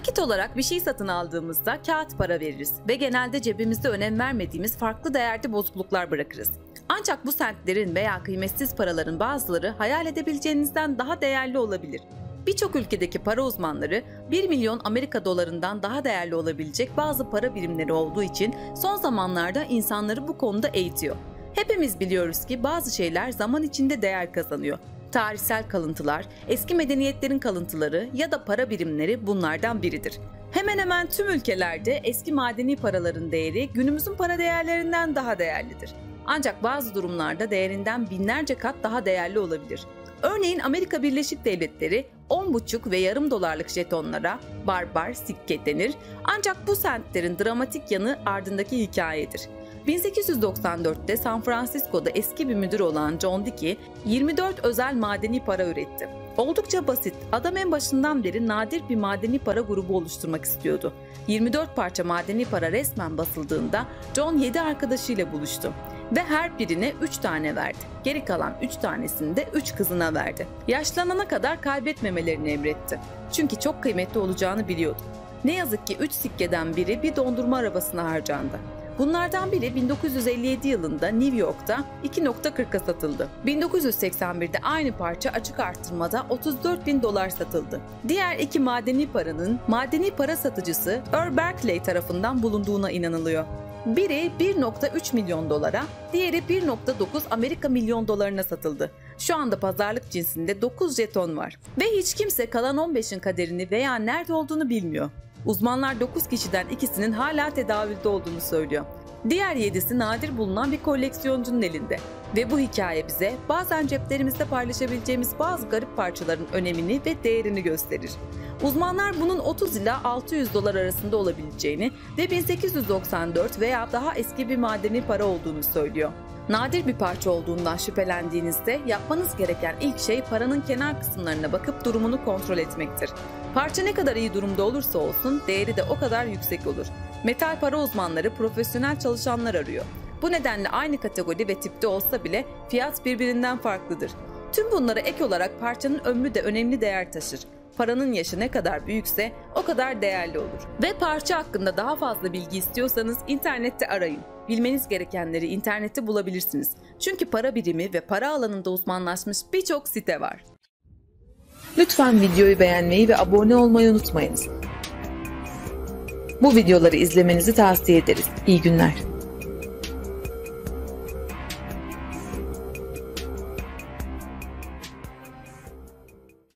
Nakit olarak bir şey satın aldığımızda kağıt para veririz ve genelde cebimizde önem vermediğimiz farklı değerde bozukluklar bırakırız. Ancak bu sentlerin veya kıymetsiz paraların bazıları hayal edebileceğinizden daha değerli olabilir. Birçok ülkedeki para uzmanları 1 milyon Amerika dolarından daha değerli olabilecek bazı para birimleri olduğu için son zamanlarda insanları bu konuda eğitiyor. Hepimiz biliyoruz ki bazı şeyler zaman içinde değer kazanıyor. Tarihsel kalıntılar, eski medeniyetlerin kalıntıları ya da para birimleri bunlardan biridir. Hemen hemen tüm ülkelerde eski madeni paraların değeri günümüzün para değerlerinden daha değerlidir. Ancak bazı durumlarda değerinden binlerce kat daha değerli olabilir. Örneğin Amerika Birleşik Devletleri 10,5 ve yarım dolarlık jetonlara barbar sikke denir. Ancak bu sentlerin dramatik yanı ardındaki hikayedir. 1894'te San Francisco'da eski bir müdür olan John Dickey 24 özel madeni para üretti. Oldukça basit, adam en başından beri nadir bir madeni para grubu oluşturmak istiyordu. 24 parça madeni para resmen basıldığında John 7 arkadaşıyla buluştu ve her birine 3 tane verdi. Geri kalan 3 tanesini de 3 kızına verdi. Yaşlanana kadar kaybetmemelerini emretti. Çünkü çok kıymetli olacağını biliyordu. Ne yazık ki 3 sikkeden biri bir dondurma arabasına harcandı. Bunlardan biri 1957 yılında New York'ta 2.40'a satıldı. 1981'de aynı parça açık arttırmada 34.000 dolar satıldı. Diğer iki madeni paranın madeni para satıcısı Earl Berkeley tarafından bulunduğuna inanılıyor. Biri 1.3 milyon dolara, diğeri 1.9 Amerika milyon dolarına satıldı. Şu anda pazarlık cinsinde 9 jeton var ve hiç kimse kalan 15'in kaderini veya nerede olduğunu bilmiyor. Uzmanlar 9 kişiden ikisinin hala tedavülde olduğunu söylüyor. Diğer 7'si nadir bulunan bir koleksiyoncunun elinde. Ve bu hikaye bize bazen ceplerimizde paylaşabileceğimiz bazı garip parçaların önemini ve değerini gösterir. Uzmanlar bunun 30 ila 600 dolar arasında olabileceğini ve 1894 veya daha eski bir madeni para olduğunu söylüyor. Nadir bir parça olduğundan şüphelendiğinizde yapmanız gereken ilk şey paranın kenar kısımlarına bakıp durumunu kontrol etmektir. Parça ne kadar iyi durumda olursa olsun değeri de o kadar yüksek olur. Metal para uzmanları profesyonel çalışanlar arıyor. Bu nedenle aynı kategori ve tipte olsa bile fiyat birbirinden farklıdır. Tüm bunlara ek olarak parçanın ömrü de önemli değer taşır. Paranın yaşı ne kadar büyükse o kadar değerli olur. Ve parça hakkında daha fazla bilgi istiyorsanız internette arayın. Bilmeniz gerekenleri internette bulabilirsiniz. Çünkü para birimi ve para alanında uzmanlaşmış birçok site var. Lütfen videoyu beğenmeyi ve abone olmayı unutmayınız. Bu videoları izlemenizi tavsiye ederiz. İyi günler.